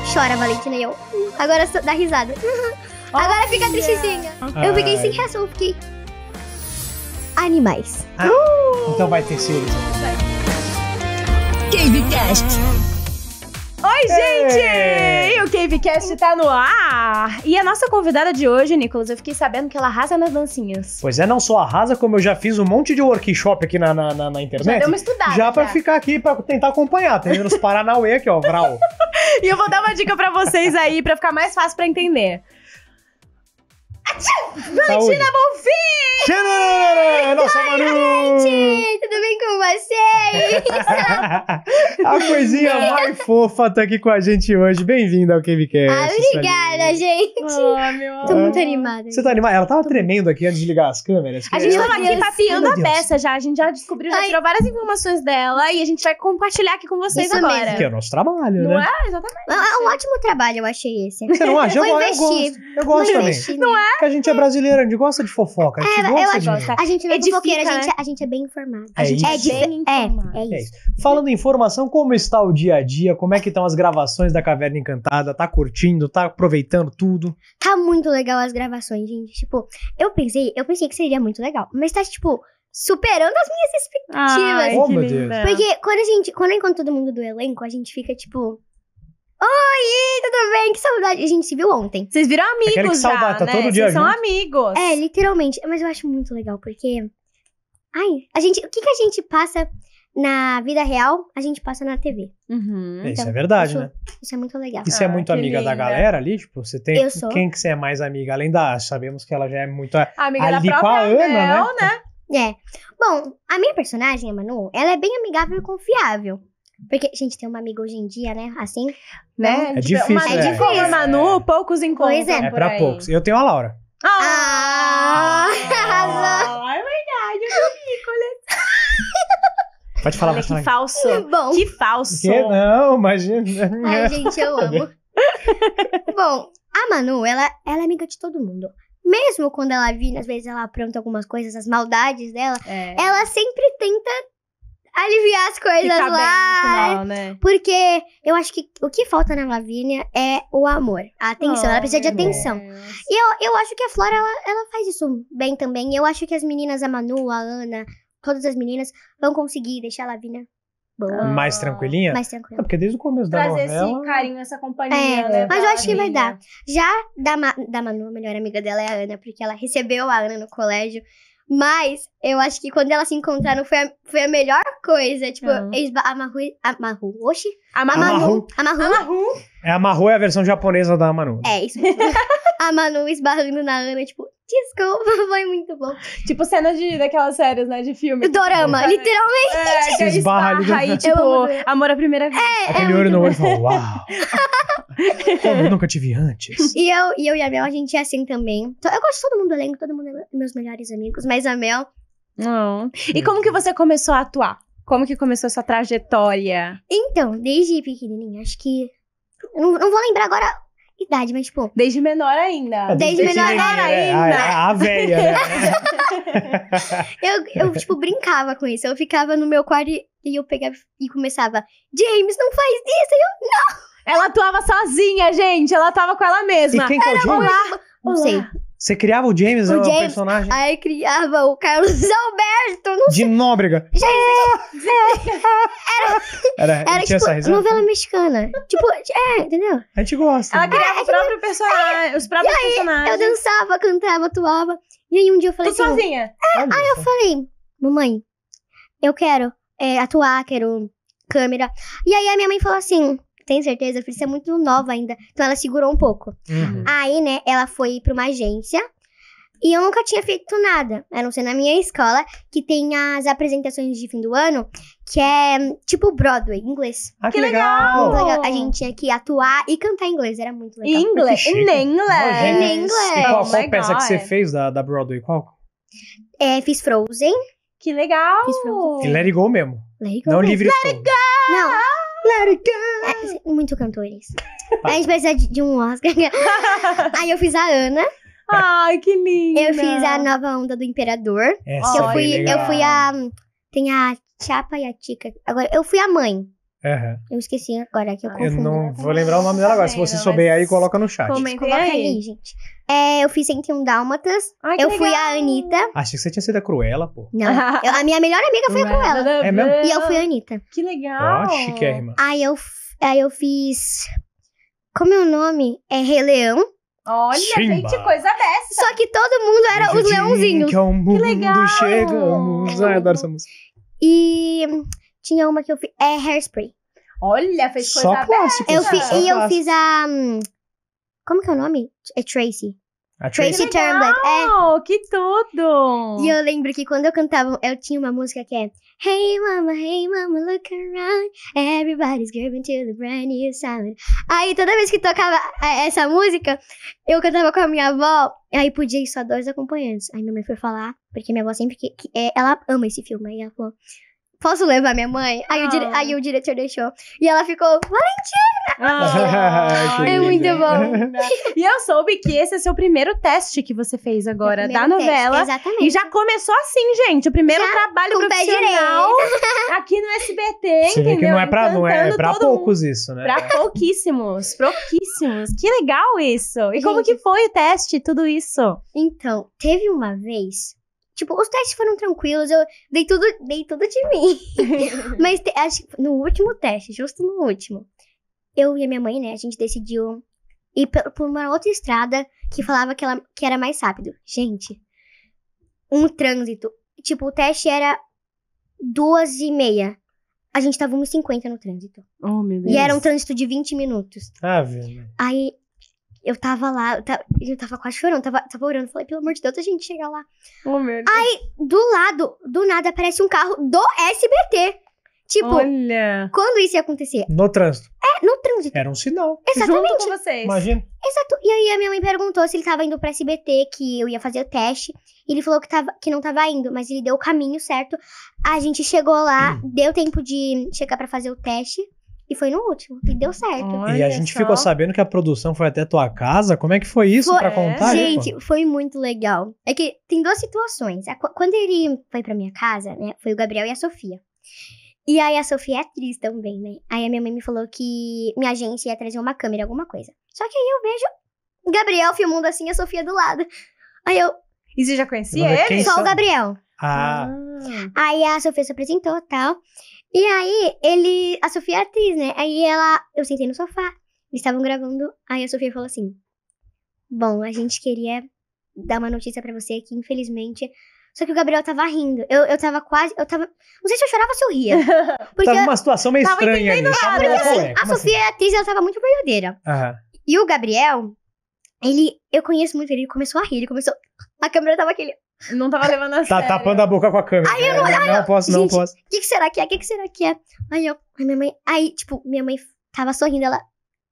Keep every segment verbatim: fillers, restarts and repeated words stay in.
chora, Valentina, e eu... Agora dá risada. Agora fica tristezinha. Eu fiquei sem reação, eu fiquei... Animais. Ah, então vai ter seres. CaveCast. Oi, gente! Ei! E o CaveCast tá no ar! E a nossa convidada de hoje, Nicolas, eu fiquei sabendo que ela arrasa nas dancinhas. Pois é, não só arrasa, como eu já fiz um monte de workshop aqui na, na, na, na internet. Já deu uma estudada. Já pra já. ficar aqui, pra tentar acompanhar. Tem nos Paranauê aqui, ó, Vral. E eu vou dar uma dica pra vocês aí, pra ficar mais fácil pra entender. Valentina Bonfim! Tcharam! Nossa, Manu! Gente, tudo bem com vocês? A coisinha mais fofa tá aqui com a gente hoje. Bem-vinda ao CaveCast. Ah, obrigada, gente. Oh, meu Tô amor. muito animada. Você tá animada? Ela tava tremendo aqui antes de ligar as câmeras. A gente Eu- tava aqui Deus. papiando Meu a Deus. peça já, a gente já descobriu, já Ai. tirou várias informações dela e a gente vai compartilhar aqui com vocês Isso agora. mesmo. Que é o nosso trabalho, Não né? é? Exatamente. É um ótimo trabalho, eu achei esse. Você não acha? Eu, Vou eu investir. gosto. Eu gosto Vou também. investir Não nele. Porque a gente é brasileiro, a gente gosta de fofoca. A gente É, eu gosta acho- de... A gente não é Edifica, fofoqueira, a gente, né? a gente é bem informado. É A gente isso. é dife- bem é, informado. é É isso. isso. Falando em informação, como está o dia a dia? Como é que estão as gravações da Caverna Encantada? Tá curtindo? Tá aproveitando tudo? Tá muito legal as gravações, gente. Tipo, eu pensei, eu pensei que seria muito legal. Mas tá, tipo, superando as minhas expectativas. Ai, Oh, que meu linda. Porque quando a gente, quando eu encontro todo mundo do elenco, a gente fica tipo... Oi, tudo bem? Que saudade. A gente se viu ontem. Vocês viram amigos Aquele que já, saudade, tá né? todo dia Vocês são junto. amigos. É, literalmente. Mas eu acho muito legal, porque... Ai, a gente... O que, que a gente passa na vida real, a gente passa na T V. Uhum. É, isso Então, é verdade, isso- né? Isso é muito legal. E você é Ah, muito que amiga da linda. galera ali? Tipo, você tem... Eu sou. Quem que você é mais amiga? Além da... Sabemos que ela já é muito... a- Amiga Ali da com a própria Ana, Mel, né? né? É. Bom, a minha personagem, a Manu, ela é bem amigável e confiável. Porque, gente, tem uma amiga hoje em dia, né? Assim. né? É Tipo, difícil, Uma é. dica como a Manu, poucos encontros. Pois é. É por pra aí. poucos. Eu tenho a Laura. Ah! Arrasou! Ah, é verdade. Pode falar, Olha pode que falar. falso. Bom. Que falso. Que? Não, imagina. Ai, gente, eu amo. Bom, a Manu, ela, ela é amiga de todo mundo. Mesmo quando ela vira, às vezes ela apronta algumas coisas, as maldades dela, É. ela sempre tenta aliviar as coisas Fica bem no lá. final, né? Porque eu acho que o que falta na Lavínia é o amor, a atenção. ela precisa de Oh, meu atenção. Deus. E eu, eu acho que a Flora, ela, ela faz isso bem também. Eu acho que as meninas, a Manu, a Ana, todas as meninas, vão conseguir deixar a Lavínia boa, Mais tranquilinha? mais É, tranquila. porque desde o começo da Trazer novela... esse carinho, essa companhia, É, né? mas eu pra acho que vai família. dar. Já da, Ma- da Manu, a melhor amiga dela é a Ana, porque ela recebeu a Ana no colégio. Mas eu acho que quando elas se encontraram foi a, foi a melhor coisa. Tipo, Ah. eles ba- a Maru. A Maru. Oxi. A A Manu. Manu. A Maru. A Manu. É, a Maru é a versão japonesa da Manu. É, isso mesmo. A Manu esbarrando na Ana, tipo, desculpa, foi muito bom. Tipo cena de, daquelas séries, né? De filme. Dorama, literalmente. É, que Se esbarra ali esbarra no- e, tipo, Eu amo dorama. amor à primeira vez. Aquele é olho muito no olho e fala, uau! Como eu nunca te vi antes. E eu, e eu e a Mel, a gente é assim também. Então, eu gosto de todo mundo do elenco, todo mundo é meus melhores amigos. Mas a Mel, Não. E como que você começou a atuar? Como que começou essa trajetória? então, desde pequenininha, acho que... eu Não, não vou lembrar agora a idade, mas tipo... Desde menor ainda. É, Desde menor pequenininha, ainda. né? A, a véia, né? Eu, eu, tipo, brincava com isso. Eu ficava no meu quarto e, e eu pegava e começava... James, não faz isso! E eu, Ela atuava sozinha, gente. Ela atuava com ela E mesma. quem que é o James? não Olá. sei. Você criava o James, O o, James. personagem? Aí criava o Carlos Alberto. Não De Nóbrega. Era, Era, tinha tipo, essa risada? novela mexicana. Tipo, é, entendeu? A gente gosta. Ela criava o próprio personagem, os próprios Eu personagens. dançava, cantava, atuava. E aí um dia eu falei Tudo assim... sozinha. Olha Eu só. falei, mamãe, eu quero é, atuar, quero câmera. E aí a minha mãe falou assim, tem certeza? Eu falei, você é muito nova ainda. Então ela segurou um pouco. Uhum. Aí, né, ela foi pra uma agência. E eu nunca tinha feito nada, a não ser na minha escola, que tem as apresentações de fim do ano, que é tipo Broadway, em inglês. Ah, que, Que legal! Muito legal. A gente tinha que atuar e cantar em inglês, era muito legal. Em inglês. chique. Em inglês. Nojento. Em inglês. E qual, Oh qual my peça que você God. fez da, da Broadway? Qual? É, fiz Frozen. Que legal. Fiz Frozen. E Let It Go mesmo. Let it go. Não Livre Estou. Não, Let It Go! é, muito cantores. A gente precisa de, de um Oscar. Aí eu fiz a Ana. Ai, que linda. Eu fiz a nova onda do Imperador. Essa Que eu é fui, legal. eu fui a... Tem a Chapa e a Tica. Agora, eu fui a mãe. Aham. Eu esqueci agora que eu Ah, Eu confundo. não vou lembrar o nome dela agora. Se você Não, souber mas aí, coloca no chat. comenta. Coloca aí. aí, gente. É, eu fiz cento e um Dálmatas. Ai, que Eu fui legal. a Anitta. Achei que você tinha sido a Cruella, pô. Não, eu- a minha melhor amiga foi a Cruella. É mesmo? E eu fui a Anitta. Que legal. Ó, chiquérrima. Aí eu, f- aí eu fiz... Como é o nome? É Rei Leão. Olha, Simba. gente, coisa dessa. Só que todo mundo era os Desde leãozinhos. Que ao mundo legal. chegamos. Ai, adoro essa música. E tinha uma que eu fiz... É Hairspray. Olha, fez coisa Só dessa. clássico. Eu só fi, e eu clássico. fiz a... hum, Como que é o nome? É Tracy. A Tracy Tracy. Turnblad. É. Oh, que tudo. E eu lembro que quando eu cantava, eu tinha uma música que é Hey mama, hey mama, look around, everybody's grooving to the brand new sound. Aí toda vez que tocava eh, essa música, eu cantava com a minha avó, aí podia ir só dois acompanhantes. Aí minha mãe foi falar, porque minha avó sempre, que, que- eh, ela ama esse filme, aí ela falou, posso levar minha mãe? Aí, o, dire- Ah. aí o diretor deixou, e ela ficou, Ah, Que é linda. muito bom. E eu soube que esse é seu primeiro teste que você fez agora Meu da primeiro teste, novela. exatamente. E já começou assim, gente. O primeiro Já, trabalho com o pé profissional aqui no S B T, Você vê entendeu? que não é pra, não é, é Encantando pra todo mundo. poucos isso, né? Pra pouquíssimos, pouquíssimos. Que legal isso. E como Gente. que foi o teste, tudo isso? Então, teve uma vez. Tipo, os testes foram tranquilos, eu dei tudo, dei tudo de mim. Mas te- acho que no último teste, justo no último, eu e a minha mãe, né, a gente decidiu ir pe- por uma outra estrada que falava que, ela, que era mais rápido. Gente, um trânsito. Tipo, o teste era duas e meia. A gente tava uns cinquenta no trânsito. Oh, meu Deus. E era um trânsito de vinte minutos. Ah, velho. Aí eu tava lá, eu tava, eu tava quase chorando, tava, tava orando. Falei, pelo amor de Deus, a gente chega lá. Oh, meu Deus. Do lado, do nada, aparece um carro do S B T. Tipo, Olha. quando isso ia acontecer? No trânsito. É, no trânsito. Era um sinal. Exatamente. Junto com vocês. Imagina. Exato. E aí a minha mãe perguntou se ele tava indo pra S B T, que eu ia fazer o teste. E ele falou que, tava, que não tava indo, mas ele deu o caminho certo. A gente chegou lá, deu tempo de chegar pra fazer o teste. E foi no último. E deu certo. Olha e a gente só. ficou sabendo que a produção foi até tua casa. Como é que foi isso Foi- pra contar? aí, pô? Gente, foi muito legal. É que tem duas situações. A- Quando ele foi pra minha casa, né? Foi o Gabriel e a Sofia. E aí a Sofia é atriz também, né? Aí a minha mãe me falou que minha agência ia trazer uma câmera, alguma coisa. Só que aí eu vejo o Gabriel filmando assim e a Sofia do lado. Aí eu, E você já conhecia Vamos ver ele? quem só são? o Gabriel. Ah, Aí a Sofia se apresentou e tal. E aí, ele. A Sofia é atriz, né? Aí ela. Eu sentei no sofá. Eles estavam gravando. Aí a Sofia falou assim: Bom, a gente queria dar uma notícia pra você que, infelizmente. Só que o Gabriel tava rindo. Eu, eu tava quase. Eu tava. Não sei se eu chorava ou se eu ria. Porque tava uma situação meio Tava estranha ali. Tava porque, meio assim, colé. a Como Sofia é atriz, ela tava muito verdadeira. Aham. E o Gabriel, ele. Eu conheço muito ele, ele começou a rir. Ele começou. A câmera tava aquele. Não tava levando a Tá sério. tapando a boca com a câmera. Aí eu não- É, não posso, não Gente, posso. O que, que será que é? O que, que será que é? Aí eu, aí minha mãe, aí, tipo, minha mãe tava sorrindo, ela.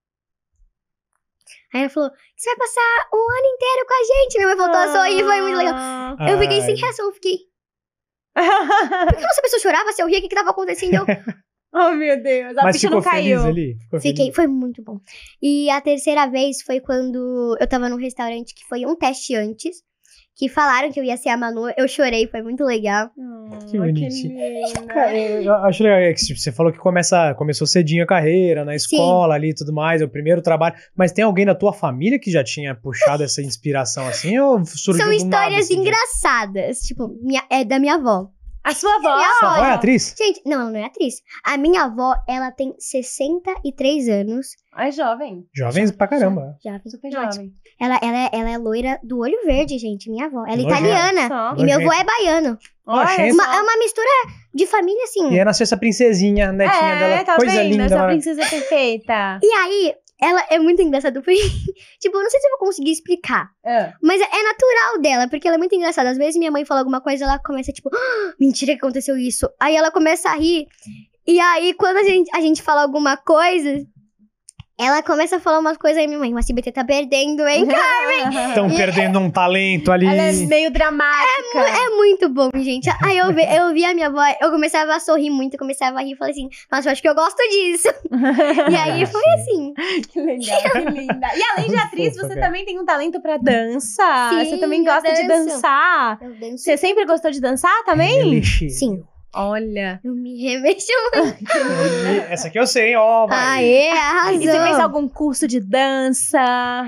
Aí ela falou: Você vai passar um ano inteiro com a gente. Minha mãe voltou a sorrir, foi muito legal. Ah. Eu fiquei sem Ai. reação, eu fiquei. Por que nossa pessoa chorava? Se eu ria, o que, que tava acontecendo? Eu Oh, meu Deus. A Mas ficha ficou não caiu. feliz ali? Ficou fiquei, feliz? foi muito bom. E a terceira vez foi quando eu tava num restaurante que foi um teste antes. Que falaram que eu ia ser a Manu. Eu chorei, foi muito legal. Oh, Que bonitinho. linda. Cara, eu acho legal é que tipo, você falou que começa, começou cedinho a carreira, na escola ali e tudo mais, é o primeiro trabalho. Mas tem alguém da tua família que já tinha puxado essa inspiração assim? Ou surgiu São do nada, histórias assim, de- engraçadas. Tipo, minha, é da minha avó. A sua avó. Sua avó é atriz? Gente, não, ela não é atriz. A minha avó, ela tem sessenta e três anos. É jovem. Jovens pra caramba. Já, Super Ótimo. jovem. Ela, ela, é- ela é loira do olho verde, gente, minha avó. Ela é Nojento. italiana. Só. E meu avô Nojento. é baiano. Olha, Olha Uma- só. é uma mistura de família, assim. E aí nasceu essa princesinha, netinha é, dela, tá coisa vendo? linda. Essa mara- princesa perfeita. E aí, ela é muito engraçada. Porque, tipo, eu não sei se eu vou conseguir explicar. É. Mas é, é natural dela, porque ela é muito engraçada. Às vezes minha mãe fala alguma coisa, ela começa, tipo, "Ah, mentira que aconteceu isso. Aí ela começa a rir. E aí, quando a gente, a gente fala alguma coisa, ela começa a falar umas coisas aí, minha mãe, o S B T tá perdendo, hein? Estão perdendo um talento ali. Ela é meio dramática. É muito bom, gente. Aí eu vi, eu vi a minha avó, eu começava a sorrir muito, eu começava a rir e falei assim, nossa, eu acho que eu gosto disso. E aí foi assim. Que legal, que linda. E além de Muito atriz, fofa, você cara. também tem um talento pra dança. Sim, você também eu gosta de danço. dançar. Eu danço. Você sempre gostou de dançar também? Elixir. Sim. Olha. Eu me remexo muito. Essa aqui eu sei, ó. vai. Aê, arrasou. E você fez algum curso de dança?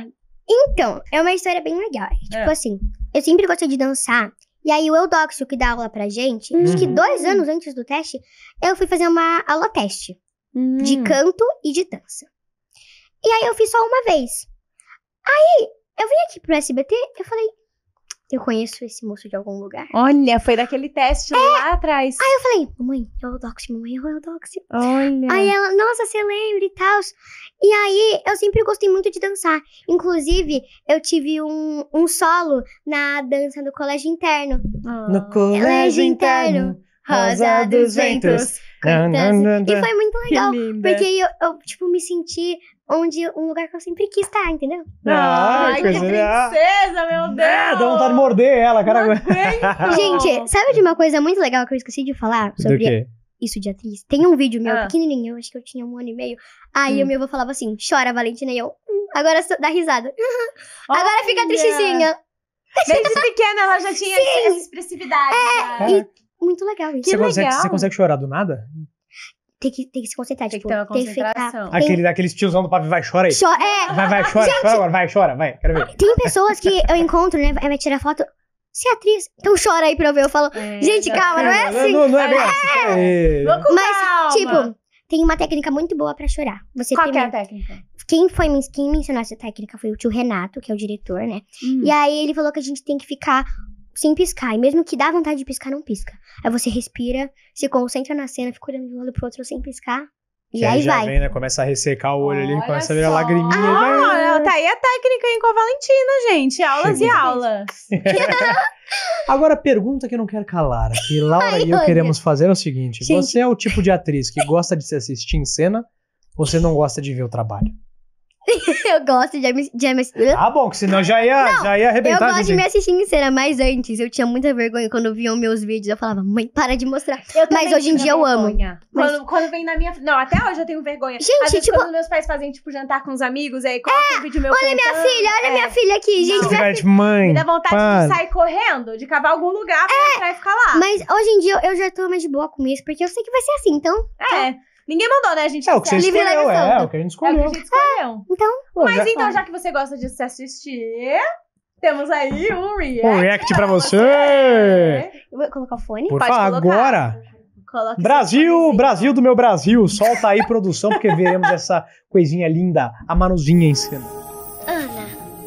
Então, é uma história bem legal. Tipo É. assim, eu sempre gostei de dançar. E aí o Eudóxio, que dá aula pra gente, acho que Uhum. dois anos antes do teste, eu fui fazer uma aula teste. De Hum. canto e de dança. E aí eu fiz só uma vez. Aí, eu vim aqui pro S B T, eu falei, eu conheço esse moço de algum lugar. Olha, foi daquele teste lá atrás. Aí eu falei, mamãe, é o Eudóxio, mamãe, é o Eudóxio. Olha. Aí ela, nossa, você lembra e tal. E aí, eu sempre gostei muito de dançar. Inclusive, eu tive um, um solo na dança do colégio interno. Ah. No colégio interno, Rosa dos Ventos. E foi muito Que legal. linda. Porque eu, eu, tipo, me senti onde um lugar que eu sempre quis estar, entendeu? Ah, Ai, que coisa legal. princesa, meu Deus. É, dá vontade de morder ela, cara. Gente, sabe de uma coisa muito legal que eu esqueci de falar Do sobre quê? isso de atriz? Tem um vídeo meu, Ah. pequenininho, eu acho que eu tinha um ano e meio. Aí Hum. o meu avô falava assim, chora, Valentina, e eu, hum, agora só- dá risada. Agora fica tristezinha. Desde pequena ela já tinha esse- essa expressividade. né? É. Muito legal isso. Que Você consegue, legal. você consegue chorar do nada? Tem que, tem que se concentrar, Tem que tipo, ter uma tem que ficar... concentração. Tem- Aquele, aquele tiozão do papo, vai, chora aí. Cho- é, Vai, vai, chora, chora agora, vai, chora, vai, quero ver. tem pessoas que eu encontro, né, vai tirar foto, você é atriz, então chora aí pra eu ver. Eu falo, É, gente, já- calma, não é assim. Não, não é bem assim. É. Vou com Mas, calma. tipo, tem uma técnica muito boa pra chorar. Você Qual que é a primeiro- técnica? Quem foi me, quem me ensinou essa técnica foi o tio Renato, que é o diretor, né? Hum. E aí ele falou que a gente tem que ficar sem piscar. E mesmo que dá vontade de piscar, não pisca. Aí você respira, se concentra na cena, fica olhando de um lado pro outro sem piscar. E Que aí já vai. vem, né? Começa a ressecar o olho ali, Olha começa a virar só. lagriminha. Ah, tá aí a técnica aí com a Valentina, gente. Aulas Chegou. e aulas. Agora, a pergunta que eu não quero calar, que Laura Ai, e eu olha. queremos fazer é o seguinte: Gente. você é o tipo de atriz que gosta de se assistir em cena ou você não gosta de ver o trabalho? Eu gosto de me, de me Ah, bom, que senão já ia, já ia Eu arrebentar. gosto de gente. me assistir em cena, mas antes eu tinha muita vergonha quando viam meus vídeos. Eu falava, mãe, para de mostrar. Eu também Mas hoje em tinha dia eu amo. vergonha. Mas- Quando, quando vem na minha... Não, até hoje eu tenho vergonha. Gente, Às vezes tipo- quando meus pais fazem, tipo, jantar com os amigos, aí colocam um vídeo meu Olha minha cantando, filha, olha é. minha filha aqui, gente. Você minha fica tipo, mãe. Me dá vontade para. de sair correndo, de cavar algum lugar pra entrar e ficar lá. Mas hoje em dia eu já tô mais de boa com isso, porque eu sei que vai ser assim, então. É. Ninguém mandou, né? A gente É o que você Livre, escolheu, leve e é, solto. é o que a gente É o escolheu. que a gente escolheu. Pô, Mas já- então, já que você gosta de se assistir, temos aí um react. Um react pra você. Eu vou colocar o fone. Por Pode favor, colocar. agora. Coloque seus Brasil, fonezinhos. Brasil do meu Brasil, solta aí, produção, porque veremos essa coisinha linda, a Manuzinha em cena. Ana,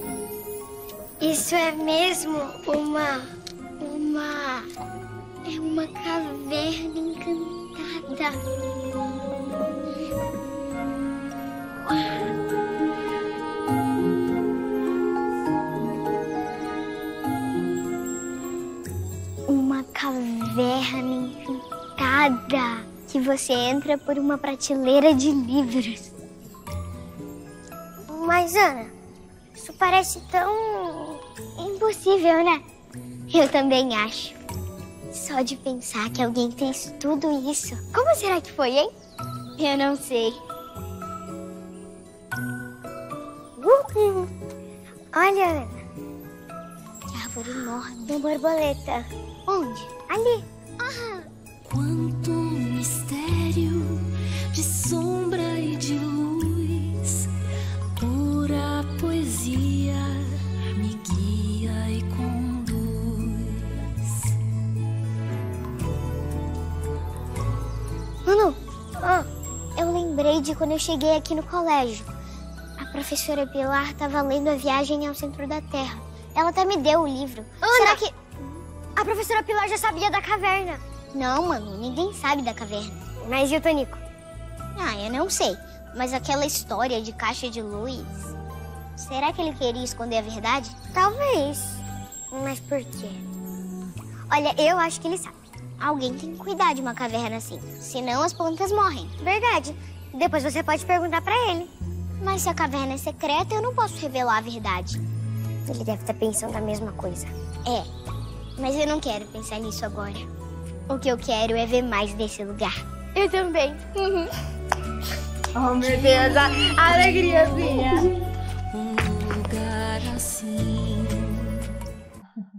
isso é mesmo uma. uma. é uma caverna encantada. Uma caverna encantada que você entra por uma prateleira de livros. Mas, Ana, isso parece tão impossível, né? Eu também acho. Só de pensar que alguém fez tudo isso. Como será que foi, hein? Eu não sei. Uhul. Olha, Ana. Que árvore enorme. Uma borboleta. Onde? Ali. Quanto mistério de sombra e de luz, pura poesia me guia e conduz. Manu, ah, eu lembrei de quando eu cheguei aqui no colégio. A professora Pilar estava lendo A Viagem ao Centro da Terra. Ela até me deu o livro. Será que... A professora Pilar já sabia da caverna. Não, Manu, ninguém sabe da caverna. Mas e o Tonico? Ah, eu não sei. Mas aquela história de caixa de luz... Será que ele queria esconder a verdade? Talvez. Mas por quê? Olha, eu acho que ele sabe. Alguém tem que cuidar de uma caverna assim. Senão as plantas morrem. Verdade. Depois você pode perguntar pra ele. Mas se a caverna é secreta, eu não posso revelar a verdade. Ele deve estar pensando a mesma coisa. É, mas eu não quero pensar nisso agora. O que eu quero é ver mais desse lugar. Eu também. Oh, meu Deus, a, a alegriazinha. Um lugar assim.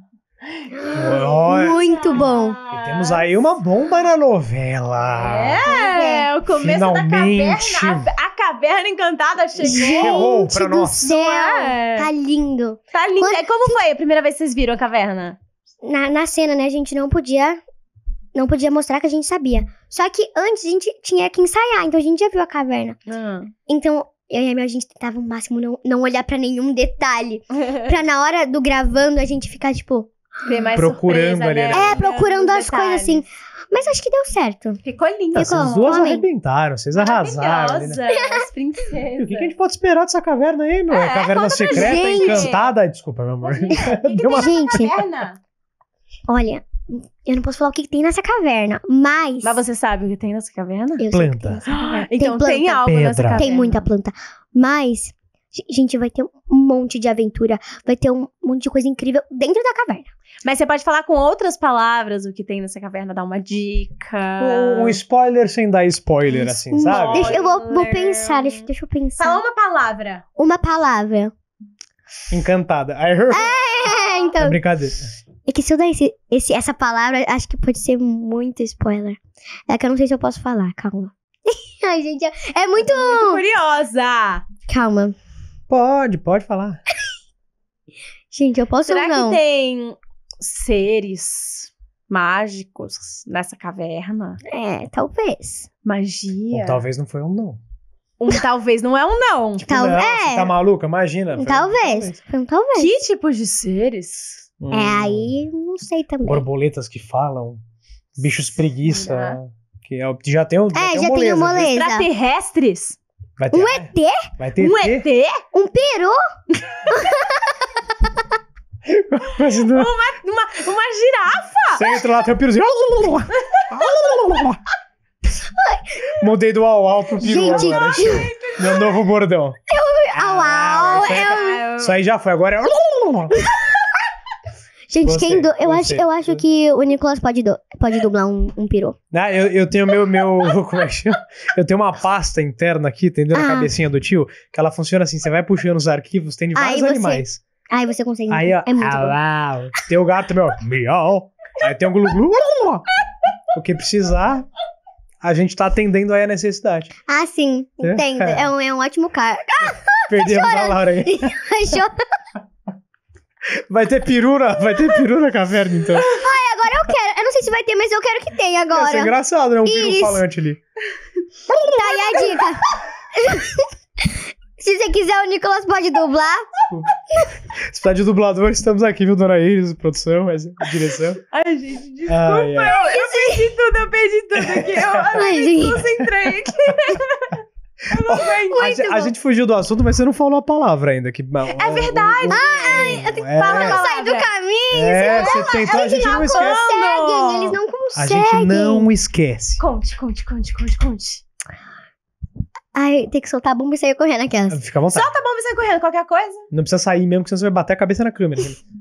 Olha, Muito bom. e temos aí uma bomba na novela. É, o começo Finalmente. da caverna. A, a caverna encantada chegou. Chegou Gente pra do nós. céu. É. Tá lindo. Tá lindo. Quando- Como foi a primeira vez que vocês viram a caverna? Na, na cena, né, a gente não podia... Não podia mostrar que a gente sabia. Só que antes a gente tinha que ensaiar, então a gente já viu a caverna. Então, eu e a Mel, a gente tentava o máximo não, não olhar pra nenhum detalhe. Pra na hora do gravando a gente ficar, tipo... Tem mais Procurando surpresa, ali, né? né? É, procurando Os as coisas assim. Mas acho que deu certo. Ficou lindo. Essas Ficou, duas homem. arrebentaram, vocês arrasaram. ali, né? Maravilhosa, as E princesas. o que, que a gente pode esperar dessa caverna aí, meu? É, caverna secreta, gente. encantada. Desculpa, meu amor. Deu uma... Gente, Caverna? olha, eu não posso falar o que que tem nessa caverna, mas... Mas você sabe o que tem nessa caverna? eu sei o que Planta. tem nessa caverna. Então tem tem, planta. algo nessa Pedra. caverna. Tem muita planta. Mas, g- gente, vai ter um monte de aventura. Vai ter um monte de coisa incrível dentro da caverna. Mas você pode falar com outras palavras o que tem nessa caverna, dar uma dica. Um, um spoiler sem dar spoiler, assim, sabe? Deixa, eu vou, vou Spoiler. pensar, deixa, deixa eu pensar. Fala uma palavra. Uma palavra. Encantada. Aí, É, é então. brincadeira. É que se eu dar esse, esse- essa palavra, acho que pode ser muito spoiler. É que eu não sei se eu posso falar, calma. Ai, gente, é, é muito... Muito curiosa. Calma. Pode, pode falar. Gente, eu posso Será ou não? que tem seres mágicos nessa caverna? É, talvez. Magia? Ou talvez não foi um não. Um talvez não é um não. Tal- não, é. Você tá maluca? Imagina. foi um Talvez. Foi um talvez. Que tipo de seres? Hum, É, aí não sei também. Borboletas que falam. Bichos preguiça. Será? Que é, o- já tem o já É, tem já tem o moleza, viu? moleza. Extraterrestres? Vai ter, Um E T? Vai ter Um E T? E T? Um peru? Mas não- Uma, uma girafa? Você entra lá, tem o piruzinho. Mudei do au au pro peru Gente, agora. Esse é meu novo bordão. Au, Ah, au, isso, aí, eu- isso aí já foi, agora é... Gente, Gostei, quem du... eu, acho, gostei. eu acho que o Nicolas pode, du... pode dublar um, um peru. Ah, eu, eu tenho meu, meu. Como é que chama? Eu tenho uma pasta interna aqui, entendeu? Na Ah. cabecinha do tio, que ela funciona assim: você vai puxando os arquivos, tem de Aí vários você- animais. Aí você consegue. Aí, ó. É muito ah, bom. lá, tem o gato também, ó. Miau. Aí tem o glu-glu. O que precisar, a gente tá atendendo aí a necessidade. Ah, sim. É? Entendo. É um, é um ótimo cara. Perdemos a Laura aí. Fechou. Vai ter peru na, vai ter peru na caverna, então. Agora eu quero. Eu não sei se vai ter, mas eu quero que tenha Ia ser agora. engraçado, né? Um peru Iris. falante ali. Tá aí a dica. Se você quiser, o Nicolas pode dublar. Se precisar de dublador, estamos aqui, viu, dona Iris, produção, mas direção. Ai, gente, desculpa. Ai, ai. Eu, eu perdi tudo, eu perdi tudo aqui. Eu, Ai, eu gente. me concentrei aqui. Eu não aguento. A, ge- a gente fugiu do assunto, mas você não falou a palavra ainda. Que, é verdade. Ai, é, Fala a Sai palavra. do caminho. é, você tentou, a gente não esquece. Conseguem. Eles não A conseguem. gente não esquece. Conte, conte, conte, conte, conte. Ai, tem que soltar a bomba e sair correndo aquelas. Fica à vontade. Solta a bomba e sai correndo, qualquer coisa. Não precisa sair mesmo, porque senão você vai bater a cabeça na câmera.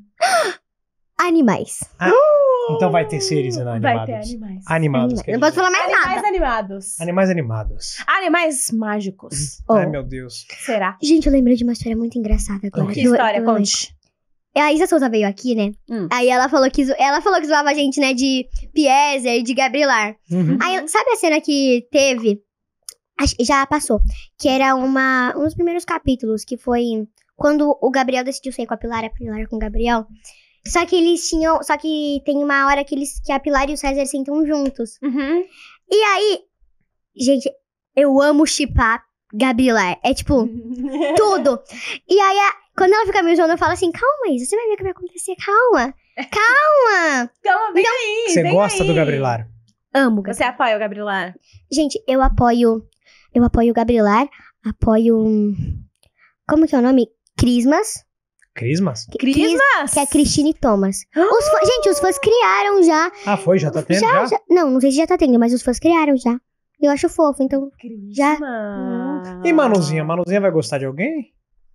Animais. Então vai ter seres animados. Vai ter animais. Animados. Não posso falar mais Animais nada. animados. Animais animados. Animais mágicos. Oh. Ai, meu Deus. Será? Gente, eu lembrei de uma história muito engraçada agora. Que Que Do- história? do Conte. A Isa Souza veio aqui, né? Hum. Aí ela falou que zo- ela falou que zoava a gente, né, de Piezer e de Gabrielar. Uhum. Aí, sabe a cena que teve? Acho que já passou. Que era uma, um dos primeiros capítulos, que foi quando o Gabriel decidiu sair com a Pilar, a Pilar com o Gabriel. Só que eles tinham. Só que tem uma hora que, eles, que a Pilar e o César sentam juntos. Uhum. E aí, gente, eu amo chipar Gabrielar. É tipo, tudo. E aí, a- quando ela fica me zoando, eu falo assim: calma, Isa, você vai ver o que vai acontecer, calma. Calma. Calma, vem aí. Você vem gosta aí. do Gabrielar? Amo o Gabrielar. Você apoia o Gabrielar? Gente, eu apoio. Eu apoio o Gabrielar. Apoio. um- Como que é o nome? Crismas. Crismas? Crismas? Que é a Cristine Thomas. Os fã- gente, os fãs criaram já. Ah, foi? Já tá tendo? já, Já? já. Não, não sei se já tá tendo, mas os fãs criaram já. Eu acho fofo, então. Já. Crismas. E Manuzinha? Manuzinha vai gostar de alguém?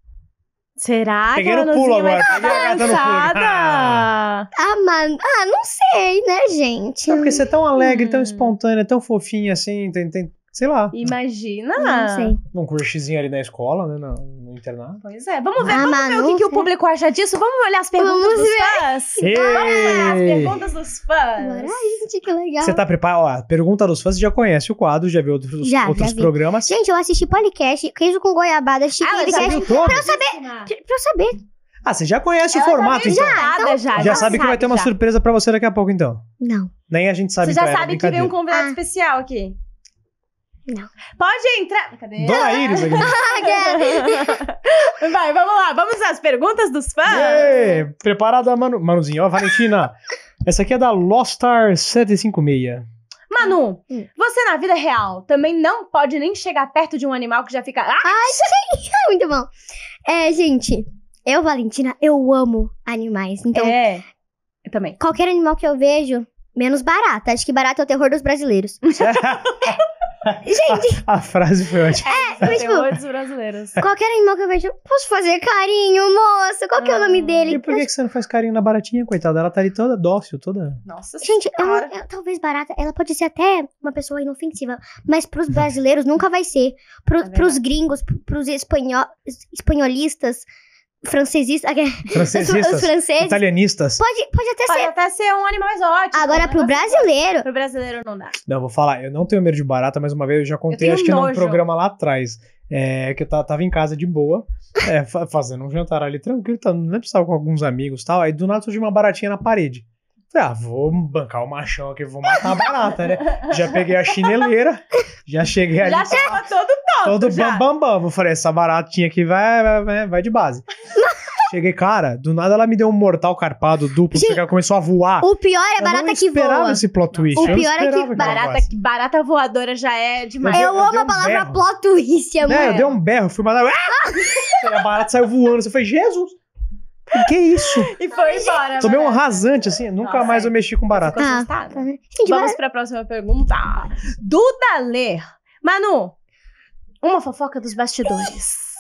Será Peguei que a no pulo Manuzinha vai agora, ficar peguei a gata no pulo. balançada? Ah, mano. Ah, não sei, né, gente? Não, porque você é tão alegre, tão Hum. espontânea, tão fofinha assim, tem, tem- Sei lá. Imagina. Não sei. Um crushzinho ali na escola, né? No, no internato. Pois é. Vamos ver, Ah, vamos ver o que, que o Manu, público acha disso. Vamos olhar as perguntas Vamos dos ver. fãs. Ei! Vamos olhar as perguntas dos Agora, fãs. ai, gente, que legal. Você tá preparado? Ó, pergunta dos fãs, você já conhece o quadro, já viu outros, Já, outros já vi. programas. Gente, eu assisti podcast, queijo com goiabada, assisti Ah, ela aquele já cast, viu todo? pra eu saber, pra eu saber. Ah, você já conhece Ela o formato, tá então. já, já, Já sabe que vai ter uma já. surpresa pra você daqui a pouco, então. Não. Nem a gente sabe Você já então, é sabe que vem um brincadeira. convidado Ah. especial aqui. Não. Pode entrar. Cadê? Dona Iris aqui. Vai, vamos lá. Vamos às perguntas dos fãs. Ê, preparada, Manu... Manuzinho. Ó, Valentina. Essa aqui é da Lost Star sete cinco seis. Manu, Hum. você na vida real também não pode nem chegar perto de um animal que já fica... Ah, Muito bom. É, gente, eu, Valentina, eu amo animais. Então, é. Eu também. qualquer animal que eu vejo, menos barata. Acho que barata é o terror dos brasileiros. Gente, A frase foi ótima. mas, tipo, Terror dos brasileiros. qualquer animal que eu vejo, posso fazer carinho, moça? Qual que é o nome dele? E por que, que você não faz carinho na baratinha, coitada? Ela tá ali toda dócil, toda... Nossa Gente, eu, senhora. eu- talvez barata, ela pode ser até uma pessoa inofensiva, mas pros brasileiros nunca vai ser. Pro, É pros gringos, pro- pros espanhol, espanholistas, francesistas, os Francesistas, franceses, italianistas. pode, pode até Pode ser. até ser um animal exótico. Agora, um pro negócio brasileiro, Pro brasileiro não dá. Não, vou falar, eu não tenho medo de barata, mas uma vez eu já contei, tenho acho que num nojo. programa lá atrás, é, que eu ta- tava em casa de boa, é, fa- fazendo um jantar ali tranquilo, tá, não lembro se estava com alguns amigos e tal, aí do nada surgiu uma baratinha na parede. Falei, ah, vou bancar o machão aqui, vou matar a barata, né? Já peguei a chineleira, já cheguei ali, Já chegou todo tonto, todo já. bam, bam, bam. Eu falei, essa baratinha aqui vai, vai, vai, vai de base. Cheguei, cara, do nada ela me deu um mortal carpado duplo, Gente, porque ela começou a voar. o pior é Eu barata não que esperava voa. esse plot twist. O eu não pior é que esperava ela Barata, voasse. barata voadora já é demais. Eu Eu dei- eu amo dei a um palavra berro. plot twist, amor. É, eu dei um berro, fui mandar. Ah! A barata saiu voando. Eu falei, Jesus! Que isso? E foi embora. Tomei um barata. rasante, assim. Nunca Nossa, mais eu mexi com barata. Ficou Ah, assustada? tá. Gente, Vamos barata- pra próxima pergunta. Duda Ler. Manu, uma fofoca dos bastidores.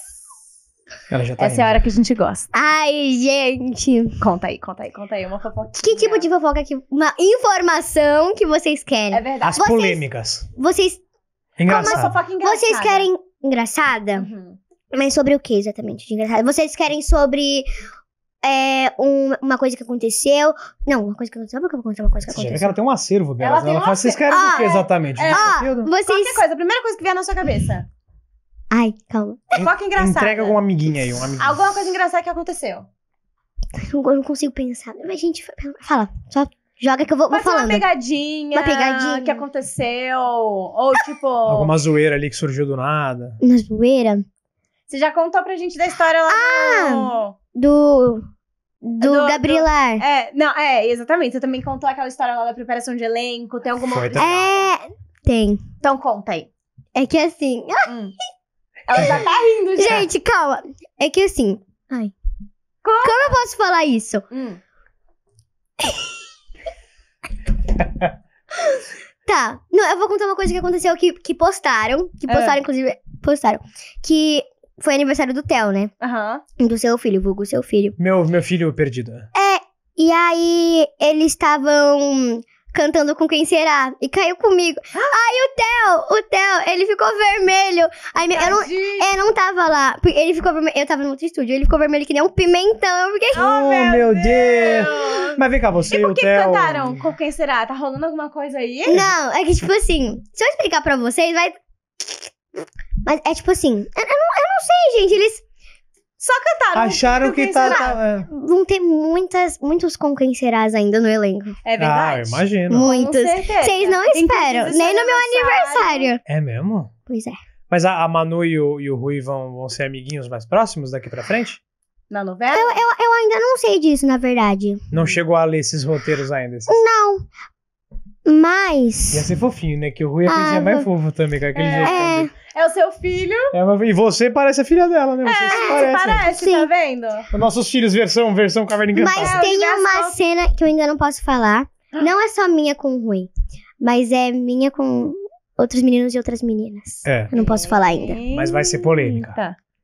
Ela já tá Essa é a rindo. hora que a gente gosta. Ai, gente. Conta aí, conta aí, conta aí. Uma fofoca. Que tipo de fofoca que... Uma informação que vocês querem. É verdade. As Vocês- polêmicas. Vocês, Uma Engraçado. fofoca engraçada. vocês querem engraçada? Uhum. Mas sobre o que exatamente de engraçado? Vocês querem sobre é, um- uma coisa que aconteceu? Não, uma coisa que aconteceu. Sabe que eu vou contar uma coisa que Você já vê que aconteceu? ela tem um acervo dela. Ela Ela, tem um fala, vocês querem acervo. o que Ah, exatamente? é. Isso, Ah, aquilo? vocês... Qualquer coisa, a primeira coisa que vier na sua cabeça. Ai, calma. Fofoca engraçada. Entrega com uma amiguinha aí, um amiguinho. Alguma coisa engraçada que aconteceu. Eu não consigo pensar. Mas, gente, fala. Só joga que eu vou, vou Pode ser uma falando. pegadinha. Uma pegadinha. Que aconteceu. Ou tipo. Alguma zoeira ali que surgiu do nada. Na zoeira. Você já contou pra gente da história lá do. Do... Do, Do- Gabrielar. É, não, é, exatamente. Você também contou aquela história lá da preparação de elenco. Tem alguma Foi outra? também. É... Tem. Então conta aí. É que assim... Hum. Ela já tá rindo, já. Gente, calma. É que assim... Ai. Como? Como eu posso falar isso? Hum. Tá. Não, eu vou contar uma coisa que aconteceu que, que postaram. Que É. postaram, inclusive. Postaram. Que foi aniversário do Theo, né? Aham. Do seu filho, vulgo seu filho. Meu, meu filho perdido. E aí, eles estavam cantando com Quem Será? E caiu comigo. Aí o Theo, o Theo, ele ficou vermelho. Aí meu- eu não, Tadinho. eu não tava lá. porque Ele ficou vermelho. Eu tava no outro estúdio. Ele ficou vermelho que nem um pimentão. Eu fiquei... Oh, Oh, meu Deus. Deus. Mas vem cá, você E e por o que Theo... cantaram? Com quem será? Tá rolando alguma coisa aí? Não, é que tipo assim, se eu explicar pra vocês, vai. Mas é tipo assim, eu, eu não, eu não sei, gente. Eles Só cantaram. Acharam com que quem tá... será? tá- é. vão ter muitas, muitos com quem serás ainda no elenco. É Ah, verdade. eu imagino. Muitos. Com certeza. Vocês não Inclusive, esperam, seu nem no meu aniversário. É mesmo? Pois é. Mas a, a Manu e o, e o Rui vão, vão ser amiguinhos mais próximos daqui pra frente? Na novela? Eu, eu, eu ainda não sei disso, na verdade. Não chegou a ler esses roteiros ainda. Esses... Não. Mas. Ia ser fofinho, né? Que o Rui é a Ah, coisinha mais vou- fofa também, com aquele É. jeitão É. dele. É o seu filho. É, mas- e você parece a filha dela, né? Vocês se É, parecem. parece, Sim. tá vendo? Os nossos filhos, versão, versão Caverna Encantada. Mas É, o tem universo uma pop. cena que eu ainda não posso falar. Não é só minha com o Rui. Mas é minha com outros meninos e outras meninas. É, Eu não posso falar ainda. mas vai ser polêmica. Tá.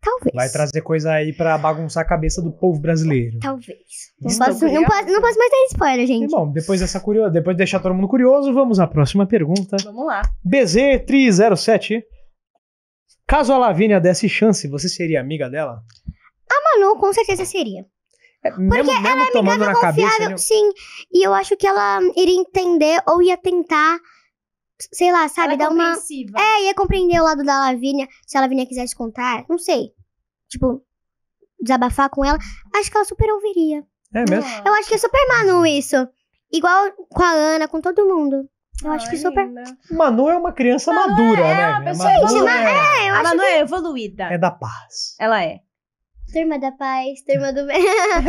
Talvez. Vai trazer coisa aí pra bagunçar a cabeça do povo brasileiro. Talvez. Não Estou posso, não, curiosa. posso, não posso mais dar spoiler, E gente. bom, depois dessa curio... depois de deixar todo mundo curioso, vamos à próxima pergunta. Vamos lá. B Z três zero sete. Caso a Lavínia desse chance, você seria amiga dela? Manu, com certeza seria. É, mesmo mesmo tomando na cabeça. Confiável, Né? sim. E eu acho que ela iria entender ou ia tentar, sei lá, sabe, Ela é dar uma... compreensiva. É, ia compreender o lado da Lavínia, se a Lavínia quisesse contar, não sei. Tipo, desabafar com ela. Acho que ela super ouviria. É mesmo? Eu acho que é super Manu isso. Igual com a Ana, com todo mundo. Eu acho que super... Manu é uma criança Manu madura, é né? uma A pessoa Manu evoluída. é... eu A acho Manu é evoluída. é da paz. Ela é. Turma da paz, turma do bem.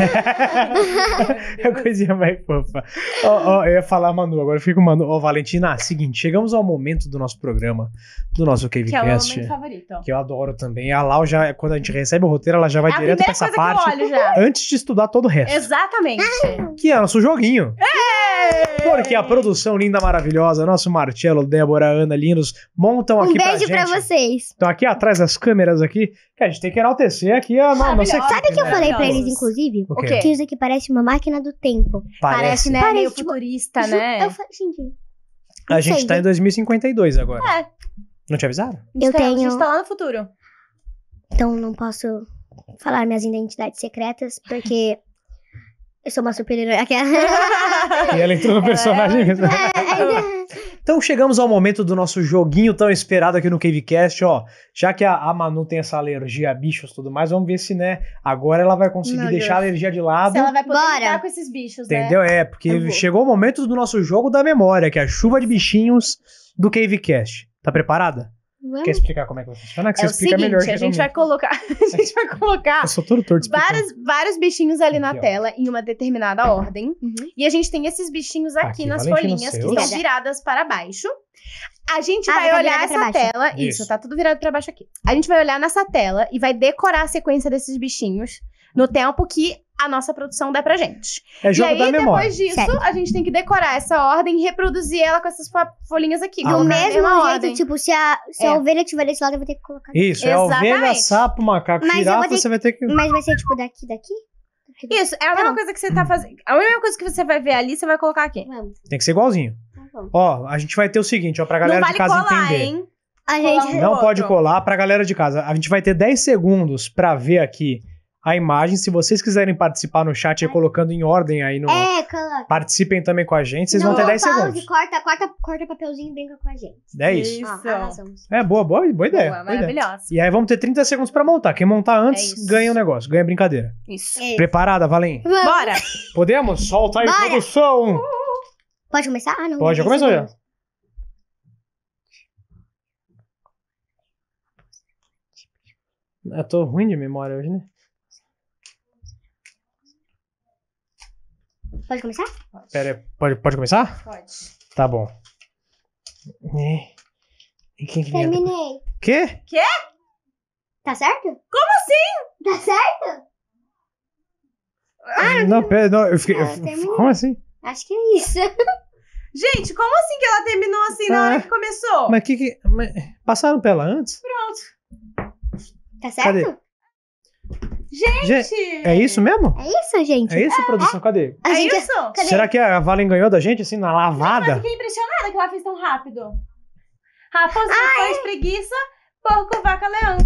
É a coisinha mais fofa. Ó, ó, eu ia falar Manu, agora eu fico com Manu. Ó, Valentina, seguinte, chegamos ao momento do nosso programa, do nosso Que é o meu CaveCast, momento favorito. que eu adoro também. A Lau, já, quando a gente recebe o roteiro, ela já vai É a direto pra primeira essa coisa parte, que eu olho já. antes de estudar todo o resto. Exatamente. Que é nosso joguinho. Porque a produção linda, maravilhosa, nosso Marcelo, Débora, Ana, lindos, montam Um aqui beijo pra pra gente. vocês. Estão aqui atrás das câmeras aqui, que a gente tem que enaltecer aqui a no- nossa Maravilhosa. equipe, Sabe o que eu né? falei pra eles, Maravilhosos. inclusive? O quê? quê? Que isso aqui parece uma máquina do tempo. Parece, Parece. né? Parece, Meio tipo, futurista, Ju- né? Eu falei, gente, A gente sei, tá em dois mil e cinquenta e dois agora. É. Não te avisaram? A gente Eu tá- A gente tenho- tá lá no futuro. então não posso falar minhas identidades secretas, porque eu sou uma super-herói. Aquela- E ela entrou no personagem mesmo. Então chegamos ao momento do nosso joguinho tão esperado aqui no CaveCast, ó. Já que a, a Manu tem essa alergia a bichos e tudo mais, vamos ver se, né, agora ela vai conseguir Meu deixar a Deus. alergia de lado. Se ela vai poder Bora. lidar com esses bichos, né? Entendeu? É, Eu porque vou. chegou o momento do nosso jogo da memória, que é a chuva de bichinhos do CaveCast. Tá preparada? Quer explicar como é que vai funcionar? Que É você o explica seguinte, melhor que a eu gente não- vai colocar... A gente vai colocar Eu sou todo torto explicando. vários, vários bichinhos ali na Aqui, ó. tela, em uma determinada ordem. Uhum. E a gente tem esses bichinhos aqui, Aqui, nas Valentina, folhinhas, que seus. estão viradas para baixo. A gente Ah, vai tá olhar virada essa pra baixo. tela. Isso. Isso. tá tudo virado pra baixo aqui. A gente vai olhar nessa tela e vai decorar a sequência desses bichinhos no tempo que a nossa produção der pra gente. É jogo e aí, da memória. depois disso, Certo. a gente tem que decorar essa ordem e reproduzir ela com essas fo- folhinhas aqui. Ah, Do colocar na mesmo mesma jeito, ordem. tipo, se a, se a É. ovelha estiver desse lado, eu vou ter que colocar. Isso, é ovelha, Exatamente. sapo, macaco, Mas eu girafa, vou ter você vai ter que... Mas vai ser, tipo, daqui, daqui? Isso, é a mesma bom. coisa que você tá fazendo. A mesma coisa que você vai ver ali, você vai colocar aqui. Vamos, Tem que ser igualzinho. tá bom. Ó, a gente vai ter o seguinte, ó, pra galera Não de vale casa colar, entender. hein? A Colar gente... um Não outro. pode colar pra galera de casa. A gente vai ter dez segundos pra ver aqui a imagem. Se vocês quiserem participar no chat, aí colocando em ordem aí no... É, coloca. Participem também com a gente, vocês Não, vão ter dez pause, segundos. Corta, corta, corta papelzinho e brinca com a gente. É isso. Isso. Ó, arrasamos. É, boa, boa, boa ideia. Boa, boa ideia. maravilhosa. E aí vamos ter trinta segundos pra montar. Quem montar antes, É isso. ganha o negócio, ganha a brincadeira. Isso. É. Preparada, Valem? Vamos. Bora! Podemos? Solta aí, Bora. produção! Pode começar? Ah, não. Pode, já dez começou já. segundos. Eu tô ruim de memória hoje, né? Pode começar? Pera aí, pode, pode começar? Pode. Tá bom. É. E quem que vem? Terminei. Quê? Tá certo? Como assim? Tá certo? Não, pera, não, eu fiquei... Ah, eu- terminei. como assim? Acho que é isso. Gente, como assim que ela terminou assim na Ah, hora é? que começou? Mas que que... mas passaram pra ela antes? Tá certo? Gente, é isso mesmo? É isso, gente. É isso, produção? Cadê? A É gente... isso? Cadê? Será que a Valen ganhou da gente, assim, na Mas lavada? fiquei impressionada que ela fez tão rápido. Raposa, Ah, faz preguiça, porco, vaca, leão.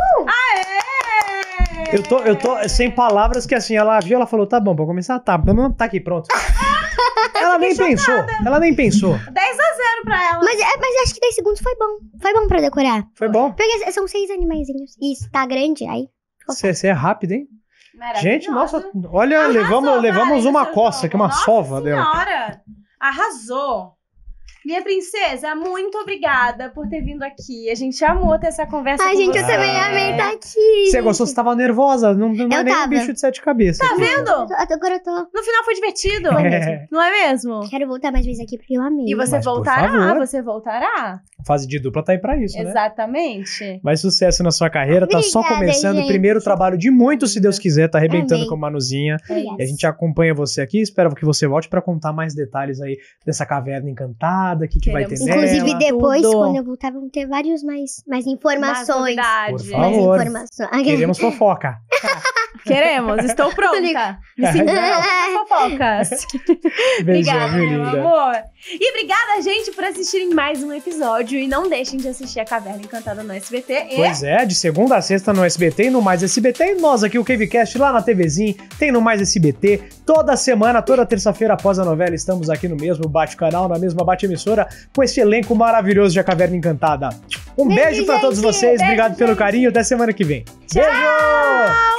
Aê! Eu tô, eu tô sem palavras que, assim, ela viu, ela falou, tá bom, pra começar, tá, tá aqui, pronto. Ela nem pensou, ela nem pensou. dez a zero pra ela. Mas, é, mas acho que dez segundos foi bom. Foi bom pra decorar. Foi bom. Porque são seis animaizinhos. E isso tá grande, aí... Você você é rápido, hein? Gente, Maravilhosa. nossa, olha, Arrasou, levamos, levamos Valen, uma no seu coça jogo. aqui, uma Nossa sova dela. senhora, arrasou. Minha princesa, muito obrigada por ter vindo aqui. A gente amou ter essa conversa Ai, com gente, você. eu também amei estar aqui. Você gostou, você tava nervosa, não, não é Eu nem um tava. bicho de sete cabeças. Tá vendo? Eu tô- Agora eu tô... No final foi divertido. É. Não é mesmo? Quero voltar mais vezes aqui porque eu amei. E você Mas, por voltará, favor. você voltará. Fase de dupla tá aí pra isso, né? Exatamente. Mais sucesso na sua carreira, tá só Obrigada, começando. gente. Primeiro trabalho de muito, se Deus quiser, tá arrebentando Amém. com a Manuzinha. É E a gente acompanha você aqui, espero que você volte pra contar mais detalhes aí dessa caverna encantada, o que, que vai ter Queremos. nela. Inclusive, depois, Tudo. quando eu voltar, vão ter vários mais, mais informações. Mais novidades. Por Mais favor. informações. Queremos fofoca. Queremos, estou pronta. Me sinto fofocas. Beijão, Obrigada, viu, meu linda? amor. E obrigada, gente, por assistirem mais um episódio. E não deixem de assistir a Caverna Encantada no S B T. E Pois é, de segunda a sexta no S B T e no Mais S B T. E nós aqui, o CaveCast, lá na TVzinho, tem no Mais S B T. Toda semana, toda terça-feira após a novela, estamos aqui no mesmo Bate-Canal, na mesma Bate-Emissora, com esse elenco maravilhoso de A Caverna Encantada. Um beijo, Beijo, pra todos gente. vocês, Beijo, obrigado pelo gente. carinho, até semana que vem. Tchau! Beijo!